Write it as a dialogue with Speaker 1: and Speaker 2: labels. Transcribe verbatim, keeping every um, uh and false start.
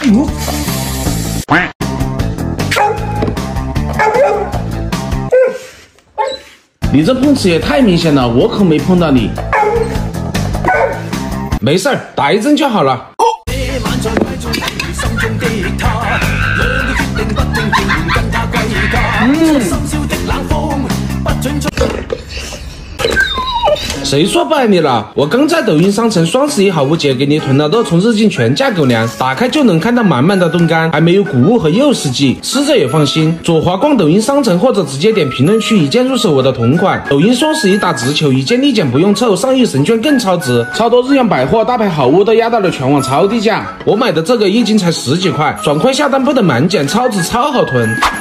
Speaker 1: 嗯。你这碰瓷也太明显了，我可没碰到你。没事儿，打一针就好了。嗯。谁说不爱你了？我刚在抖音商城双十一好物节给你囤了肉虫日进全价狗粮，打开就能看到满满的冻干，还没有谷物和诱食剂，吃着也放心。左滑逛抖音商城或者直接点评论区一键入手我的同款。抖音双十一打直球，一键立减不用凑，上亿神券更超值，超多日用百货大牌好物都压到了全网超低价。我买的这个一斤才十几块，爽快下单不等满减，超值超好囤。